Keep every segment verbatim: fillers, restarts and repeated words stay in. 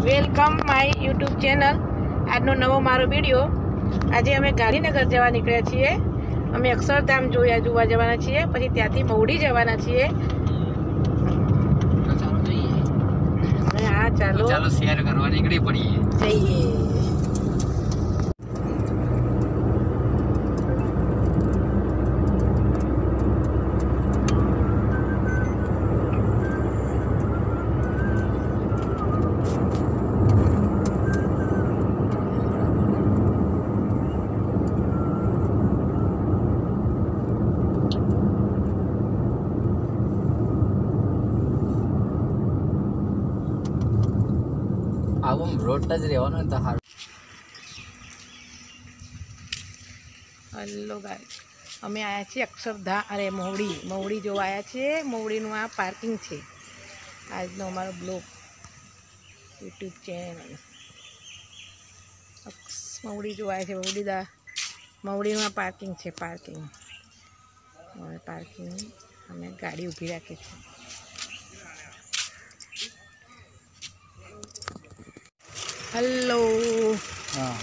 Welcome my YouTube channel. આજનો નવો મારો વિડીયો। આજે અમે ગાંધીનગર જવા નીકળ્યા છીએ। અમે અક્ષરધામ જોયા જોવા જવાના છીએ, પછી ત્યાંથી મવડી જવાના છીએ। હા ચાલો ચાલો શેર કરવા નીકળી પડીએ જઈએ। આવું રોડ જ રહેવાનો તો સારું। હલો ગાઈસ, અમે આવ્યા છીએ અક્ષરધામ, અરે મવડી મવડી જોવા આવ્યા છીએ। મવડીનું આ પાર્કિંગ છે। આજનો અમારો બ્લોગ યુટ્યુબ ચેનલ મવડી જોવા આવ્યા છે। મવડી દા મવડીનું આ પાર્કિંગ છે, પાર્કિંગ હવે પાર્કિંગ અમે ગાડી ઊભી રાખી છે। હેલો હા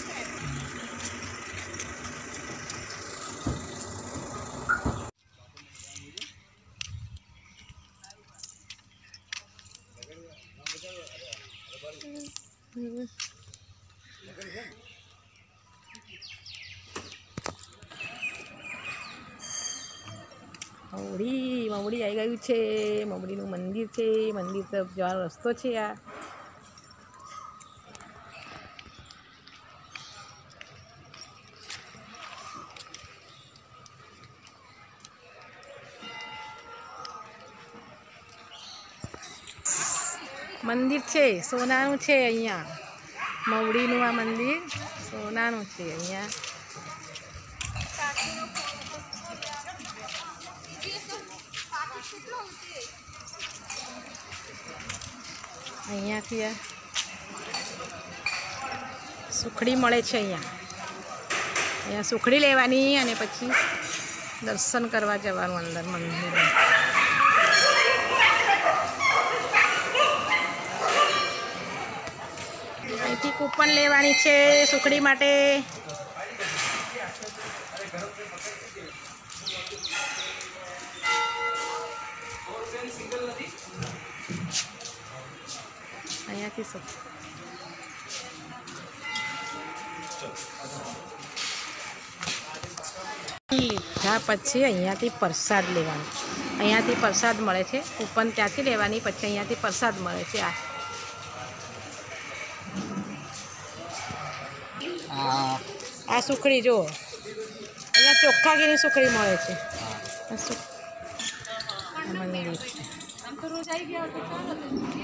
મવડી મવડી આવી ગયું છે। મવડીનું મંદિર છે, મંદિર તરફ જવાનો રસ્તો છે। આ મંદિર છે, સોનાનું છે। અહીંયા મવડીનું આ મંદિર સોનાનું છે। અહીંયા અહીંયાથી આ સુખડી મળે છે। અહીંયા અહીંયા સુખડી લેવાની અને પછી દર્શન કરવા જવાનું અંદર મંદિરમાં। અહીંથી કૂપન લેવાની છે સુખડી માટે। અહીંયાથી લીધા પછી અહીંયાથી પ્રસાદ લેવાનો। અહીંયાથી પ્રસાદ મળે છે, કૂપન ત્યાંથી લેવાની, પછી અહીંયાથી પ્રસાદ મળે છે। આ આ સુખડી જો, અહીંયા ચોખ્ખા ઘીની સુખડી મળે છે। મંદિર